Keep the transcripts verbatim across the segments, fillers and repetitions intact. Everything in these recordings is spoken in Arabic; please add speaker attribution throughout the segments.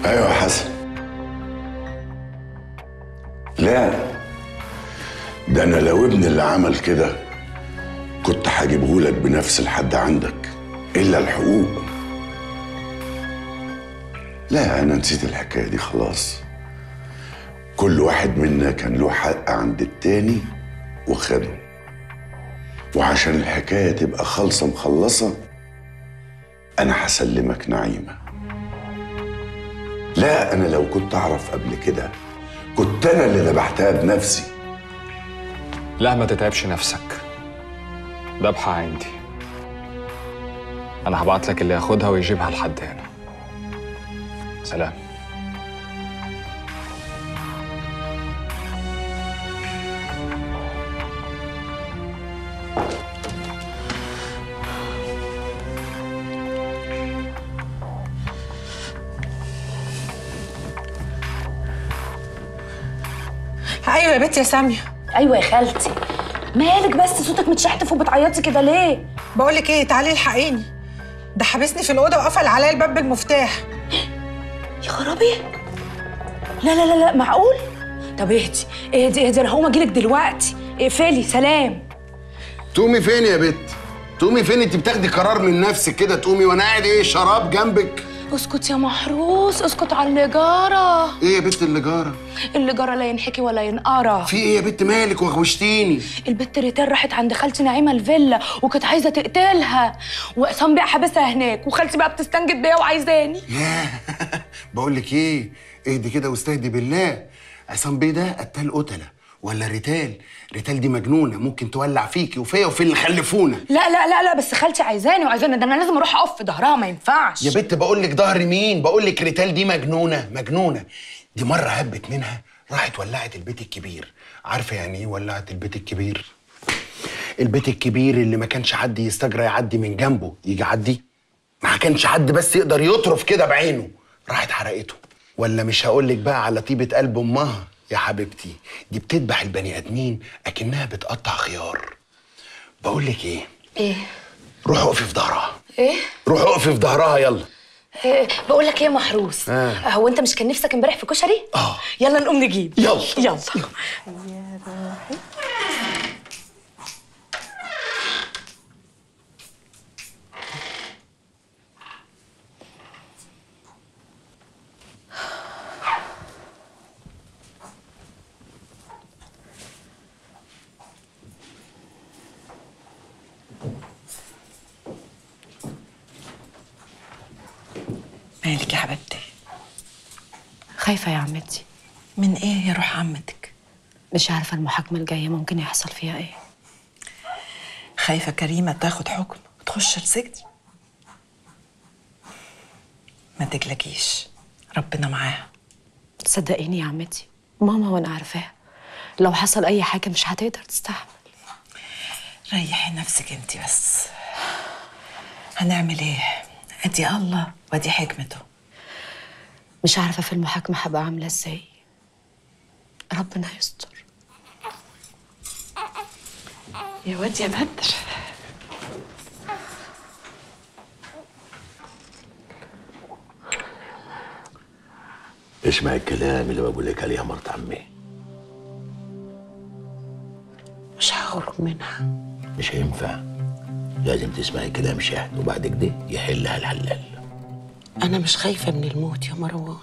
Speaker 1: ايوه يا حسن. لا، ده انا لو ابني اللي عمل كده كنت هجيبهولك بنفس لحد عندك، الا الحقوق. لا، انا نسيت الحكايه دي خلاص. كل واحد منا كان له حق عند التاني وخده، وعشان الحكايه تبقى خالصه مخلصه انا هسلمك نعيمه. لا، انا لو كنت اعرف قبل كده كنت انا اللي ذبحتها بنفسي.
Speaker 2: لا، ما تتعبش نفسك، ذبحها عندي. انا هبعت لك اللي ياخدها ويجيبها لحد هنا. سلام.
Speaker 3: ايوه يا بنتي يا ساميه.
Speaker 4: ايوه يا خالتي. مالك بس صوتك متشحتف وبتعيطي كده ليه؟
Speaker 3: بقول لك ايه، تعالي الحقيني، ده حبسني في الاوضه وقفل عليا الباب بالمفتاح.
Speaker 4: يا خرابي، لا لا لا لا معقول؟ طب اهدي اهدي اهدي، انا هقوم اجيلك دلوقتي. اقفلي. سلام.
Speaker 5: تقومي فين يا بت؟ تقومي فين؟ انت بتاخدي قرار من نفسك كده تقومي وانا قاعد ايه شراب جنبك؟
Speaker 4: اسكت يا محروس، اسكت على اللي جارة.
Speaker 5: ايه يا بت اللي جارة؟
Speaker 4: اللي جارة لا ينحكي ولا ينقرى.
Speaker 5: في ايه يا بت مالك وغوشتيني؟
Speaker 4: البت ريتال راحت عند خالتي نعيمة الفيلا وكانت عايزة تقتلها، وعصام بقى حابسها هناك، وخالتي بقى بتستنجد بيا وعايزاني.
Speaker 5: ياه بقول لك ايه، اهدي كده واستهدي بالله. عصام بيه ده قتال قتله ولا ريتال؟ ريتال دي مجنونه، ممكن تولع فيكي وفيا وفي اللي خلفونا.
Speaker 4: لا لا لا لا، بس خالتي عايزاني وعايزاني، ده انا لازم اروح اقف في ظهرها، ما ينفعش.
Speaker 5: يا بت بقول لك ظهر مين؟ بقول لك ريتال دي مجنونه مجنونه. دي مره هبت منها راحت ولعت البيت الكبير. عارفه يعني ايه ولعت البيت الكبير؟ البيت الكبير اللي ما كانش حد يستجرى يعدي من جنبه، يجي يعدي ما كانش حد بس يقدر يطرف كده بعينه، راحت حرقته. ولا مش هقول لك بقى على طيبه قلب امها يا حبيبتي، دي بتذبح البني ادمين اكنها بتقطع خيار. بقول لك ايه؟
Speaker 4: ايه؟
Speaker 5: روحي اقفي في ظهرها.
Speaker 4: ايه؟
Speaker 5: روحي اقفي في ظهرها يلا.
Speaker 4: إيه؟ بقول لك ايه يا محروس،
Speaker 5: آه.
Speaker 4: هو انت مش كان نفسك امبارح في كشري؟
Speaker 5: اه
Speaker 4: يلا نقوم نجيب.
Speaker 5: يلا
Speaker 4: يلا
Speaker 3: يا روحي. مالك يا حبيبتي؟
Speaker 4: خايفة يا عمتي.
Speaker 3: من ايه يا روح عمتك؟
Speaker 4: مش عارفة المحاكمة الجاية ممكن يحصل فيها ايه.
Speaker 3: خايفة كريمة تاخد حكم وتخش السجن؟ ما تقلقيش، ربنا معاها.
Speaker 4: صدقيني يا عمتي، ماما وانا عارفاها لو حصل اي حاجة مش هتقدر تستحمل.
Speaker 3: ريحي نفسك انتي بس. هنعمل ايه؟ ادي الله وادي حكمته.
Speaker 4: مش عارفة في المحاكمة هبقى عاملة ازاي. ربنا يستر.
Speaker 3: يا واد يا بدر.
Speaker 6: اسمع الكلام اللي بقول لك عليه يا مرت عمي.
Speaker 3: مش هخرج منها.
Speaker 6: مش هينفع، لازم تسمعي كلام شهد وبعد كده يحلها الحلال.
Speaker 7: أنا مش خايفة من الموت يا مروان.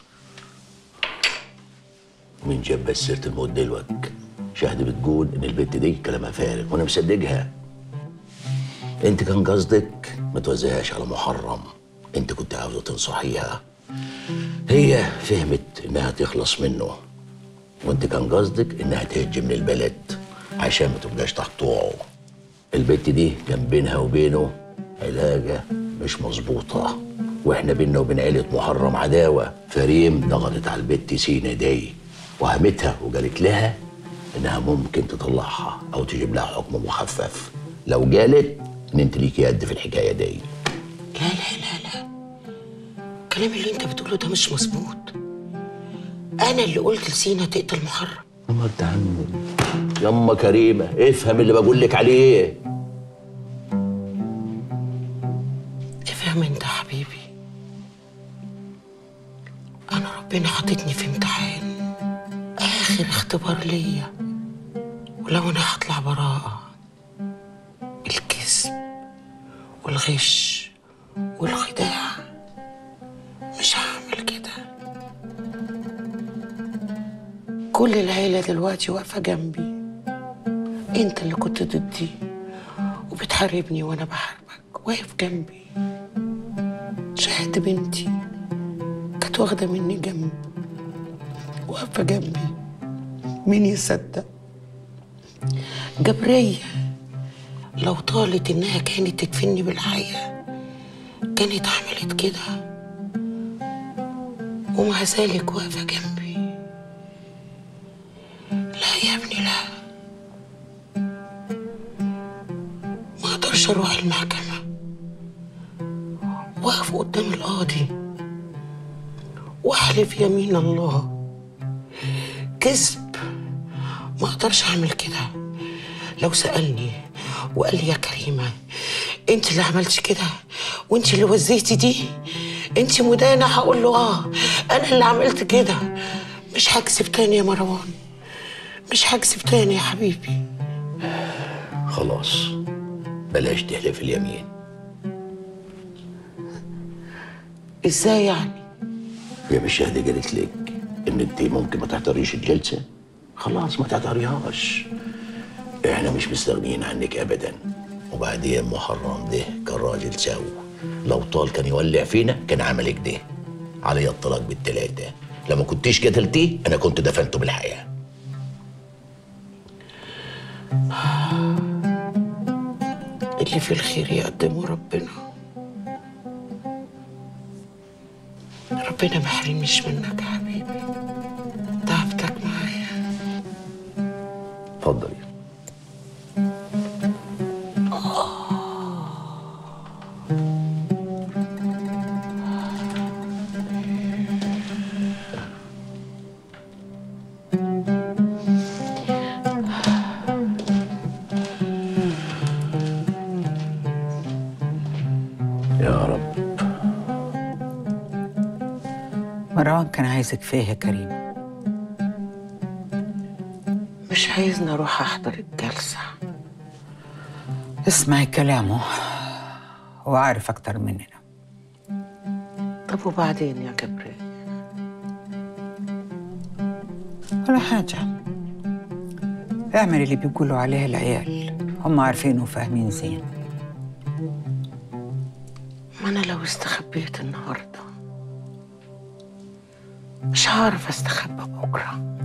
Speaker 6: مين جاب بس سيرة الموت دلوقتي؟ شهد بتقول إن البت دي كلامها فارغ وأنا مصدقها. أنت كان قصدك ما توزعهاش على محرم، أنت كنت عاوزة تنصحيها. هي فهمت إنها تخلص منه، وأنت كان قصدك إنها تهج من البلد عشان ما تبقاش تحت طوعه. البت دي كان بينها وبينه علاقة مش مظبوطة، واحنا بينا وبين عيلة محرم عداوة. فريم ضغطت على البت سينا دي وهمتها وقالت لها انها ممكن تطلعها او تجيب لها حكم مخفف لو قالت ان انت ليكي يد في الحكاية دي.
Speaker 7: لا لا لا لا، الكلام اللي انت بتقوله ده مش مظبوط. انا اللي قلت لسينا تقتل محرم.
Speaker 6: يما انت عمي، يما كريمة افهم اللي بقول لك عليه.
Speaker 7: افهم انت يا حبيبي. أنا ربنا حاططني في امتحان، آخر اختبار ليا، ولو أنا هطلع براءة الكذب والغش والخداع مش هعمل كده. كل العيلة دلوقتي واقفة جنبي، انت اللي كنت ضدي وبتحاربني وانا بحاربك واقف جنبي. شهد بنتي كانت واخدة مني جنب، واقفة جنبي، مين يصدق؟ جبرية لو طالت انها كانت تدفني بالحياة كانت عملت كده، ومع ذلك واقفة جنبي. لا يا ابني لا، ما اقدرش اروح المحكمة واقف قدام القاضي واحلف يمين الله كذب. ما اقدرش اعمل كده. لو سألني وقال لي يا كريمة انت اللي عملتي كده وانت اللي وزيتي دي، انت مدانة، هقول له اه انا اللي عملت كده. مش هكذب تاني يا مروان، مش هكذب تاني يا حبيبي.
Speaker 6: خلاص بلاش تحلف اليمين.
Speaker 7: ازاي يعني؟
Speaker 6: يا مش شهد قالت لك ان انت ممكن ما تحضريش الجلسه، خلاص ما تحضريهاش. احنا مش مستغنيين عنك ابدا. وبعدين محرم ده كان راجل سوي، لو طال كان يولع فينا كان عمل كده. علي الطلاق بالتلاته، لما كنتيش قتلتيه انا كنت دفنته بالحياه.
Speaker 7: اللي في الخير يقدمه ربنا. ربنا ما يحرمنيش منك يا حبيبي، تعبتك معايا.
Speaker 6: اتفضلي. يا رب.
Speaker 8: مروان كان عايزك فيه يا كريم.
Speaker 7: مش عايزني اروح احضر الجلسة.
Speaker 8: اسمعي كلامه، هو عارف أكتر مننا.
Speaker 7: طب وبعدين يا جبريل؟
Speaker 8: ولا حاجة، اعمل اللي بيقولوا عليه العيال، هم عارفين وفاهمين زين.
Speaker 7: ما انا لو استخبيت النهارده مش هعرف استخبى بكره.